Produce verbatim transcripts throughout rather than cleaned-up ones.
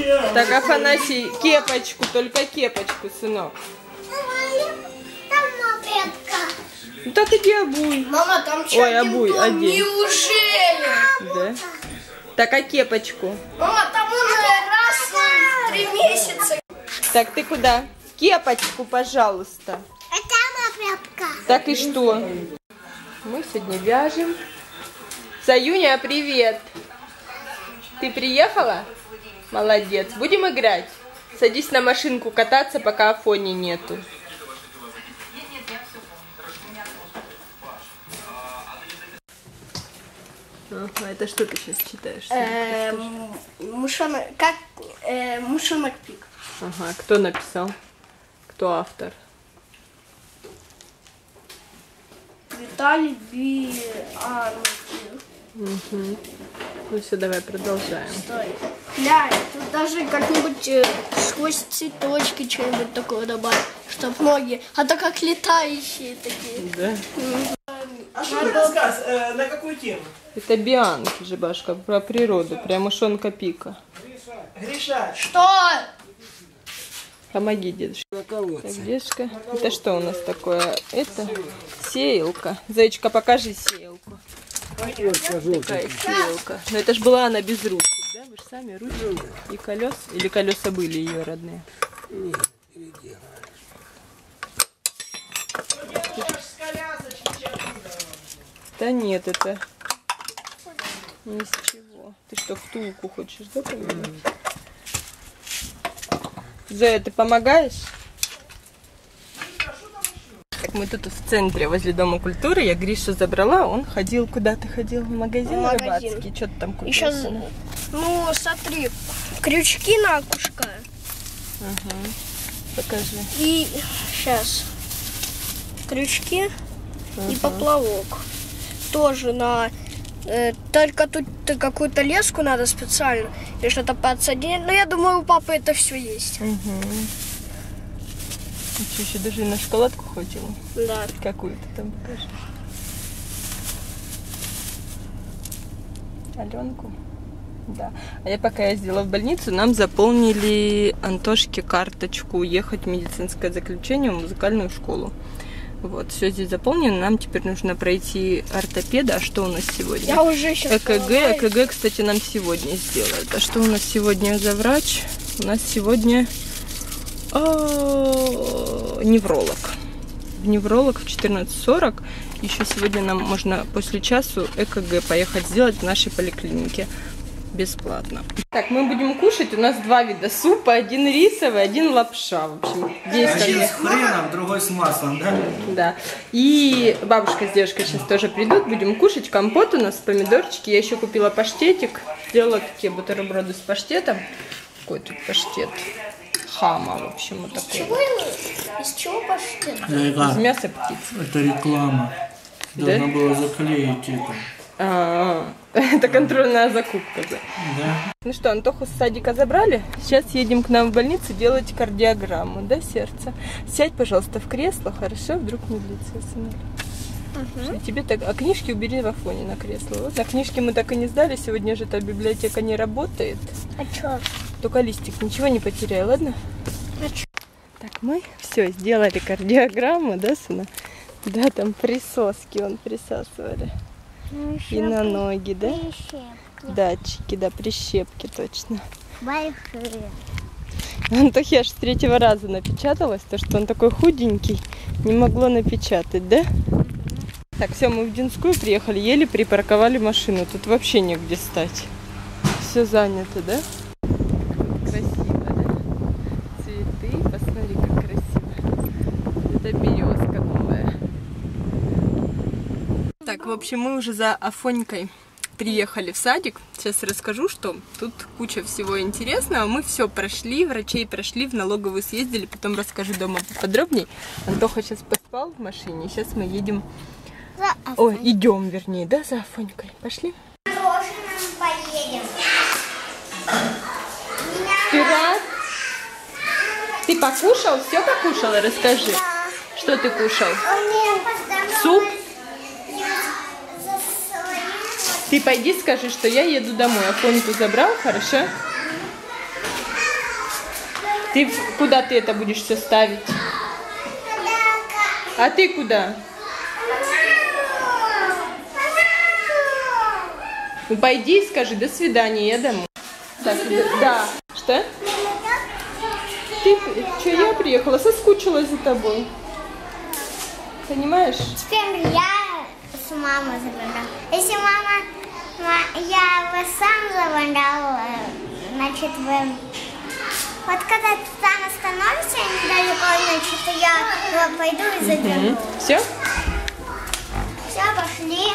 Так, Афанасий, кепочку, только кепочку, сынок. Ну так иди обуй. Мама, там что? Ой, обуй, одень. Неужели? Да. Так, а кепочку? Мама, там уже раз в три месяца. Так, ты куда? Кепочку, пожалуйста. Это мопепка. Так и что? Мы сегодня вяжем. Саюня, привет. Ты приехала? Молодец. Будем играть? Садись на машинку кататься, пока Афони нету. Ага, это что ты сейчас читаешь? Мышонок, как мышонок пик. Ага, кто написал? Кто автор? Виталий Бианки. Угу. Ну все, давай продолжаем. Стой. Глянь, тут даже как-нибудь э, сквозь цветочки что-нибудь такое добавить, чтоб ноги, а то как летающие такие. Да. А что ты рассказ? Э, на какую тему? Это Бианки, Жибашка, про природу, прям мышонка пика. Гриша. Что? Помоги, дедушка. Так, дедушка. Это что у нас такое? Это сеялка. Зайчка, покажи сеялку. Такая сеялка. Но это ж была она без ручек, да? Вы же сами ручки и колес. Или колеса были ее родные? Да нет, это ни с чего. Ты что, втулку хочешь, да, поменять? Зоя, ты помогаешь? Так, мы тут в центре, возле Дома культуры. Я Гришу забрала, он ходил, куда ты ходил? В магазин, В магазин. рыбацкий? Что ты там купил? Еще, ну, смотри, крючки на окушка. Ага. Покажи. И сейчас крючки Ага. и поплавок. Тоже на... Э, только тут какую-то леску надо специально или что-то подсоединить. Но я думаю, у папы это все есть. Угу. Ты что, еще даже на шоколадку хватило? Да. Какую ты там покажешь? Аленку? Да. А я пока ездила в больницу, нам заполнили Антошке карточку уехать в медицинское заключение в музыкальную школу. Вот, все здесь заполнено. Нам теперь нужно пройти ортопеда. А что у нас сегодня? Я уже сейчас ЭКГ. ЭКГ, кстати, нам сегодня сделают. А что у нас сегодня за врач? У нас сегодня О, невролог. Невролог в четырнадцать сорок. Еще сегодня нам можно после часу ЭКГ поехать сделать в нашей поликлинике. Бесплатно. Так, мы будем кушать. У нас два вида супа. Один рисовый, один лапша. В общем, здесь Один с хреном, другой с маслом, да? Да. И бабушка с дедушкой сейчас тоже придут. Будем кушать. Компот у нас, помидорчики. Я еще купила паштетик. Сделала такие бутерброды с паштетом. Какой тут паштет? Хама, в общем, вот такой. Из чего паштет? Из мяса птицы. Это реклама. Должна была заклеить это. А, это контрольная закупка. Да. Да. Ну что, Антоху с садика забрали. Сейчас едем к нам в больницу делать кардиограмму, да, сердца. Сядь, пожалуйста, в кресло, хорошо? Вдруг не длится, сынок. Угу. Тебе так... А книжки убери в Афоне на кресло. Вот, на книжки мы так и не сдали. Сегодня же эта библиотека не работает. А чё? Только листик, ничего не потеряй, ладно? А чё? Так, мы все сделали кардиограмму, да, сына? Да, там присоски он присасывали. Ну, и на ноги, да? Прищепки. Датчики, да, прищепки, точно. Большие. Антохе аж с третьего раза напечаталось, то что он такой худенький, не могло напечатать, да? Так, все, мы в Динскую приехали, еле припарковали машину, тут вообще негде стать. Все занято, да? Красиво, да? Цветы, посмотри, как красиво. Это березка новая. Так, в общем, мы уже за Афонькой приехали в садик. Сейчас расскажу, что тут куча всего интересного. Мы все прошли, врачей прошли, в налоговую съездили, потом расскажу дома подробней. Антоха сейчас поспал в машине, сейчас мы едем... Ой, идем, вернее, да, за Афонькой. Пошли? Поедем. Ты рад? Ты покушал? Все покушала? Расскажи. Что ты кушал? Суп? Ты пойди скажи, что я еду домой. Афоньку забрал, хорошо? Ты куда ты это будешь все ставить? А ты куда? Ну пойди и скажи до свидания, я домой. Так, да. Что? Ты, что, я приехала, соскучилась за тобой. Понимаешь? Теперь я с мамой забрала. Если мама, я вас сам забрала, значит вы... Вот когда ты там остановишься недалеко, значит я пойду и заберу. Угу. Все? Все, пошли.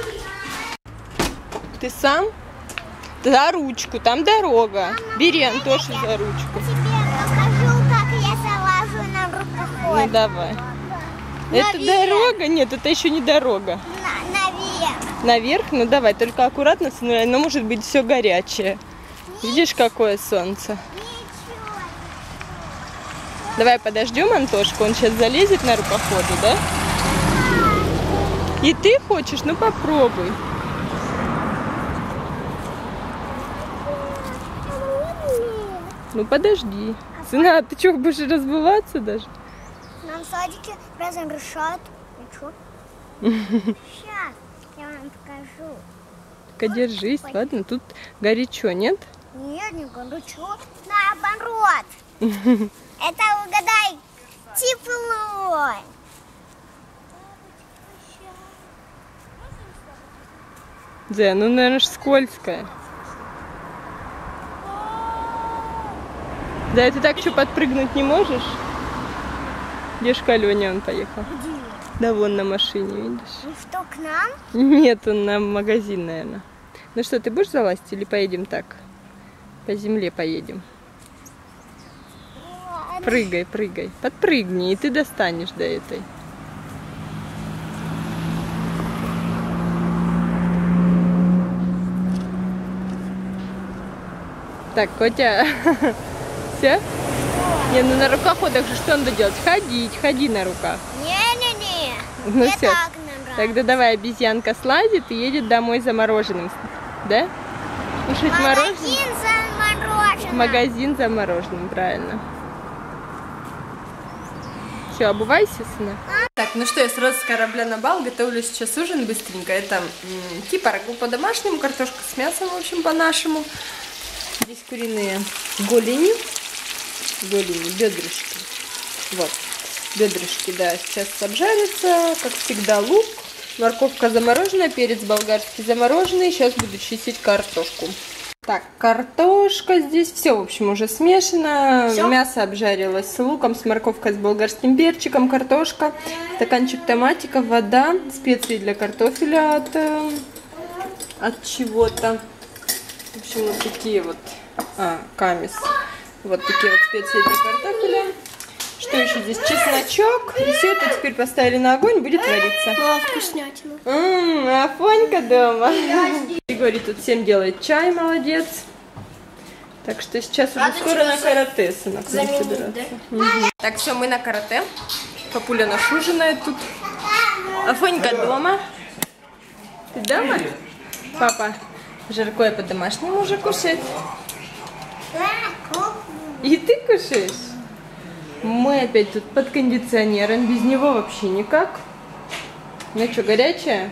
Ты сам? За ручку, там дорога. Мама, бери Антошу за ручку. Тебе покажу, как я залазу на рукоход. Ну давай. Наверх. Это дорога? Нет, это еще не дорога. На, наверх. Наверх? Ну давай, только аккуратно, но может быть все горячее. Видишь, какое солнце? Ничего. Давай подождем Антошку, он сейчас залезет на рукоходы, да? И ты хочешь? Ну попробуй. Ну подожди. Сына, ты что, будешь разбываться даже? Нам в садике разрешат. Ничего. Сейчас я вам покажу. Так держись, ладно? Тут горячо, нет? Нет, не горячо. Наоборот. Это, угадай, тепло. Да, ну, наверное, ж скользкая. Да, ты так что подпрыгнуть не можешь? Где ж Аленя, он поехал? Где? Да, вон на машине, видишь? Ну что, к нам? Нет, он на магазин, наверное. Ну что, ты будешь залазить или поедем так? По земле поедем. Вот. Прыгай, прыгай. Подпрыгни, и ты достанешь до этой. Так, Котя, все? Не, ну на рукоходах же что надо делать? Ходить, ходи на руках. Не-не-не. Ну Мне все. так нравится. Тогда давай, обезьянка слазит и едет домой за мороженым. Да? Кушать мороженое? Магазин за мороженым. Магазин за мороженым, правильно. Все, обувайся, сына. Так, ну что, я сразу с корабля на бал готовлю сейчас ужин быстренько. Это м, типа рагу по-домашнему, картошка с мясом, в общем, по-нашему. Здесь куриные голени. Голени, бедрышки. Вот, бедрышки, да, сейчас обжарятся. Как всегда, лук, морковка замороженная, перец болгарский замороженный. Сейчас буду чистить картошку. Так, картошка здесь, все, в общем, уже смешано. Всё? Мясо обжарилось с луком, с морковкой, с болгарским перчиком, картошка, стаканчик томатика, вода, специи для картофеля от, э, от чего-то. В общем, вот такие вот, а, камис. Вот такие вот специи для картофеля. Что еще здесь? Чесночок. И все это теперь поставили на огонь, будет вариться. Ну, вкуснятина. Ммм, Афонька дома. Григорий тут всем делает чай, молодец. Так что сейчас уже Надо скоро на что-то карате, сынок, будем заменить, собираться. да? Мгм. Так, все, мы на карате. Папуля наш ужинает тут. Афонька дома. Ты дома? Папа жаркое по-домашнему уже кушает. И ты кушаешь? Мы опять тут под кондиционером, без него вообще никак. Ну что, горячая?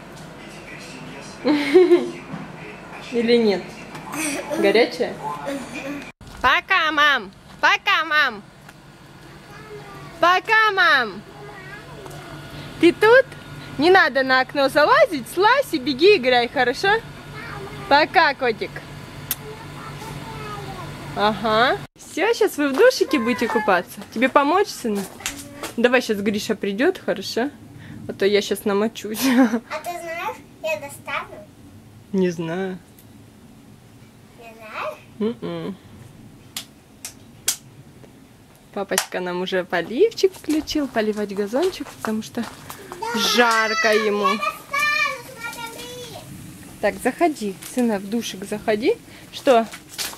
Или нет? Горячая? Пока, мам! Пока, мам! Пока, мам! Ты тут? Не надо на окно залазить, слазь и беги, играй, хорошо? Пока, котик! Ага. Все, сейчас вы в душике будете купаться. Тебе помочь, сына? Давай сейчас Гриша придет, хорошо? А то я сейчас намочусь. А ты знаешь, я достану? Не знаю. Не знаешь? М-м. Папочка нам уже поливчик включил, поливать газончик, потому что жарко ему. Так, заходи, сына, в душик заходи. Что?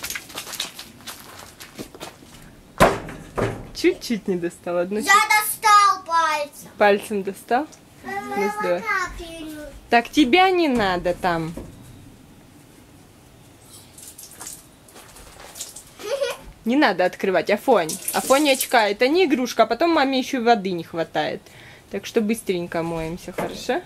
Чуть-чуть не достал. Одну Я достал пальцем. пальцем достал. Ну, здорово. Так, тебя не надо там. Не надо открывать, Афонь. Афонечка, это не игрушка, а потом маме еще воды не хватает. Так что быстренько моемся, хорошо?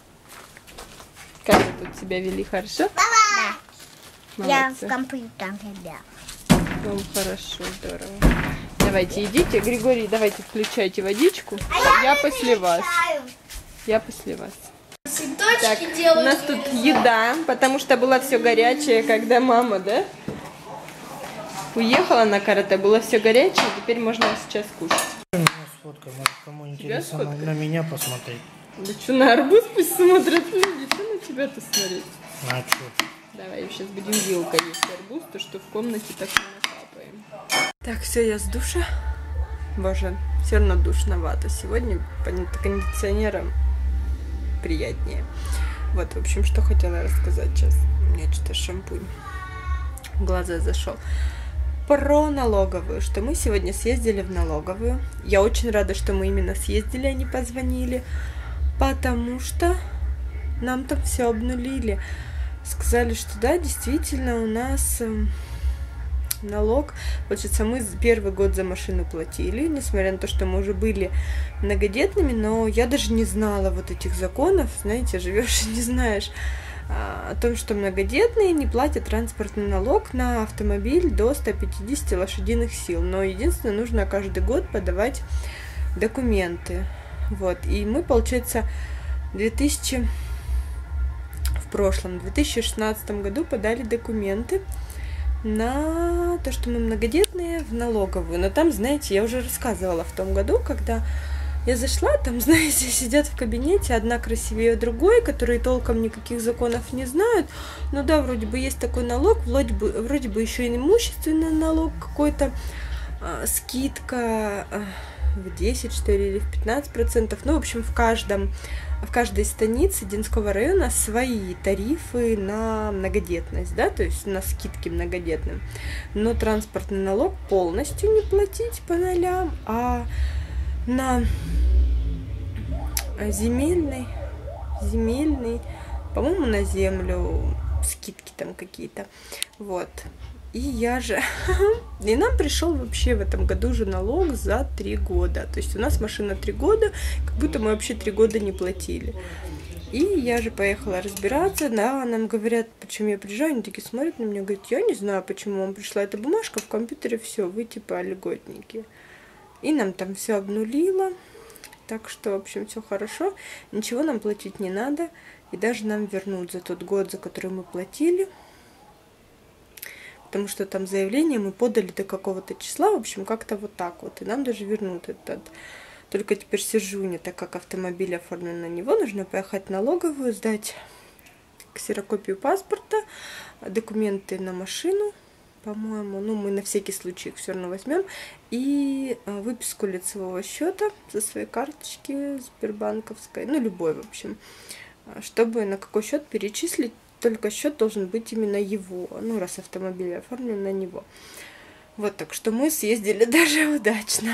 Как вы тут себя вели, хорошо? Да. Я в компьютере, да. Ну, хорошо, здорово. Давайте идите. Григорий, давайте включайте водичку. А я, я после вас. Я после вас. Так, у нас тут еда, потому что было все горячее, когда мама, да, уехала на карате, было все горячее, теперь можно сейчас кушать. Сфоткай, может, кому интересно на, на меня посмотреть. Да что, на арбуз пусть смотрят люди, что на тебя-то смотреть? А что? Давай, сейчас будем вилкой есть арбуз, то что в комнате так не накапаем. Так, все, я с душа. Боже, все равно душновато. Сегодня по кондиционерам приятнее. Вот, в общем, что хотела рассказать сейчас. У меня что-то шампунь в глаза зашел. Про налоговую, что мы сегодня съездили в налоговую. Я очень рада, что мы именно съездили, а не позвонили, потому что нам там все обнулили. Сказали, что да, действительно, у нас налог, получается, мы первый год за машину платили, несмотря на то, что мы уже были многодетными, но я даже не знала вот этих законов, знаете, живешь и не знаешь а, о том, что многодетные не платят транспортный налог на автомобиль до ста пятидесяти лошадиных сил, но единственное, нужно каждый год подавать документы, вот, и мы, получается, две тысячи в прошлом, в две тысячи шестнадцатом году подали документы на то, что мы многодетные, в налоговую. Но там, знаете, я уже рассказывала в том году, когда я зашла, там, знаете, сидят в кабинете, одна красивее другой, которые толком никаких законов не знают. Ну да, вроде бы есть такой налог, вроде бы, вроде бы еще и имущественный налог какой-то, э, скидка э, в десять, что ли, или в пятнадцать процентов. Ну, в общем, в каждом в каждой станице Динского района свои тарифы на многодетность, да, то есть на скидки многодетным. Но транспортный налог полностью не платить по нолям, а на земельный, земельный, по-моему, на землю скидки там какие-то, вот. И я же... И нам пришел вообще в этом году же налог за три года. То есть у нас машина три года, как будто мы вообще три года не платили. И я же поехала разбираться, да, нам говорят, почему я приезжаю, они такие смотрят на меня, говорят, я не знаю, почему вам пришла эта бумажка, в компьютере все, вы типа льготники. И нам там все обнулило, так что, в общем, все хорошо, ничего нам платить не надо, и даже нам вернут за тот год, за который мы платили. Потому что там заявление мы подали до какого-то числа, в общем, как-то вот так вот. И нам даже вернут этот. Только теперь Сержуне, так как автомобиль оформлен на него, нужно поехать в налоговую, сдать ксерокопию паспорта, документы на машину, по-моему. Ну, мы на всякий случай их все равно возьмем. И выписку лицевого счета со своей карточки сбербанковской, ну, любой, в общем, чтобы на какой счет перечислить. Только счет должен быть именно его, ну, раз автомобиль оформлен на него. Вот, так что мы съездили даже удачно.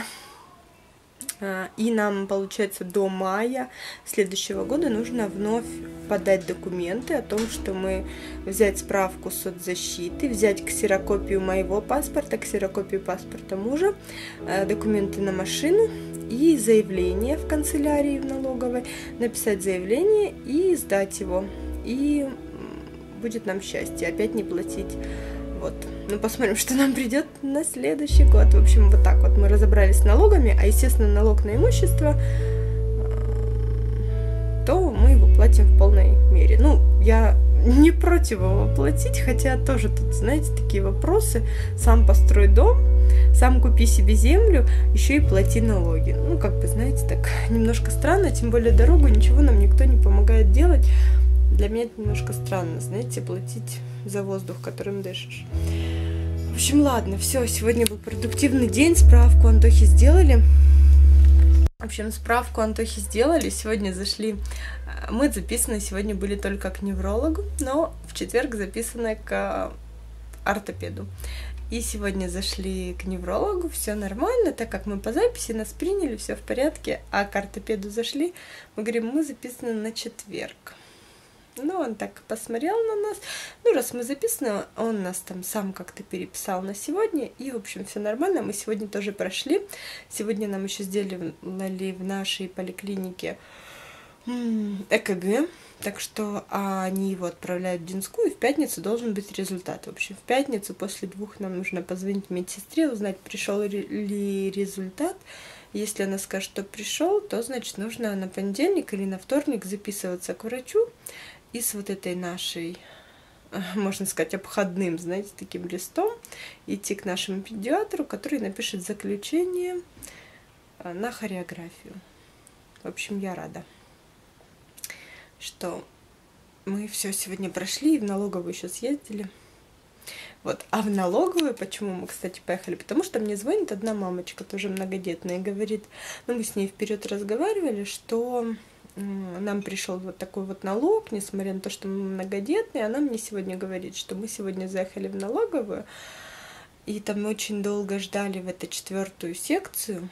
И нам, получается, до мая следующего года нужно вновь подать документы о том, что мы взять справку соцзащиты, взять ксерокопию моего паспорта, ксерокопию паспорта мужа, документы на машину и заявление в канцелярии в налоговой, написать заявление и сдать его. И будет нам счастье, опять не платить. Вот. Ну, посмотрим, что нам придет на следующий год. В общем, вот так вот мы разобрались с налогами, а, естественно, налог на имущество, то мы его платим в полной мере. Ну, я не против его платить, хотя тоже тут, знаете, такие вопросы. Сам построй дом, сам купи себе землю, еще и плати налоги. Ну, как бы, знаете, так немножко странно, тем более дорогу ничего нам никто не помогает делать. Для меня это немножко странно, знаете, платить за воздух, которым дышишь. В общем, ладно, все, сегодня был продуктивный день, справку Антохе сделали. В общем, справку Антохе сделали, сегодня зашли, мы записаны сегодня были только к неврологу, но в четверг записаны к ортопеду. И сегодня зашли к неврологу, все нормально, так как мы по записи нас приняли, все в порядке, а к ортопеду зашли, мы говорим, мы записаны на четверг. Ну, он так посмотрел на нас. Ну, раз мы записаны, он нас там сам как-то переписал на сегодня. И, в общем, все нормально. Мы сегодня тоже прошли. Сегодня нам еще сделали в нашей поликлинике ЭКГ. Так что они его отправляют в Динскую, и в пятницу должен быть результат. В общем, в пятницу после двух нам нужно позвонить медсестре, узнать, пришел ли результат. Если она скажет, что пришел, то, значит, нужно на понедельник или на вторник записываться к врачу и с вот этой нашей, можно сказать, обходным, знаете, таким листом идти к нашему педиатру, который напишет заключение на хореографию. В общем, я рада, что мы все сегодня прошли и в налоговую еще съездили. Вот. А в налоговую, почему мы, кстати, поехали? Потому что мне звонит одна мамочка, тоже многодетная, и говорит, ну, мы с ней вперед разговаривали, что нам пришел вот такой вот налог, несмотря на то, что мы многодетные, она мне сегодня говорит, что мы сегодня заехали в налоговую, и там мы очень долго ждали в эту четвертую секцию,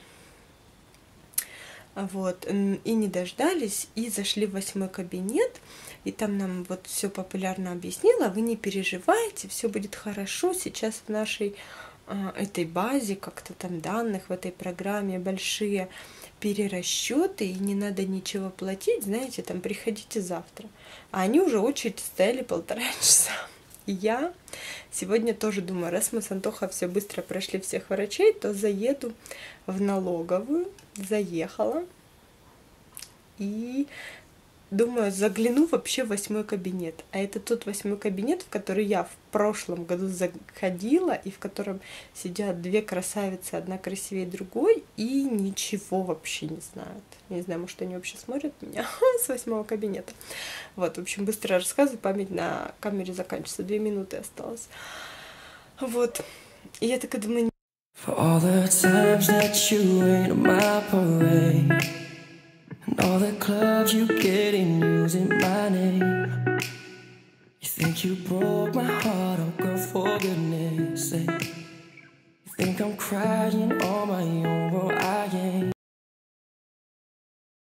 вот, и не дождались, и зашли в восьмой кабинет, и там нам вот все популярно объяснила, вы не переживайте, все будет хорошо, сейчас в нашей а, этой базе, как-то там данных, в этой программе большие перерасчеты, и не надо ничего платить, знаете, там приходите завтра. А они уже очередь стояли полтора часа. И я сегодня тоже думаю, раз мы с Антохой все быстро прошли всех врачей, то заеду в налоговую, заехала, и думаю, загляну вообще в восьмой кабинет. А это тот восьмой кабинет, в который я в прошлом году заходила, и в котором сидят две красавицы, одна красивее другой, и ничего вообще не знают. Не знаю, может, они вообще смотрят меня с восьмого кабинета. Вот, в общем, быстро рассказываю, память на камере заканчивается, две минуты осталось. Вот, и я такая думаю... For all the times that you ain't my parade, and all the clubs you get in using my name. You think you broke my heart, oh girl, for goodness sake. You think I'm crying on my own, well I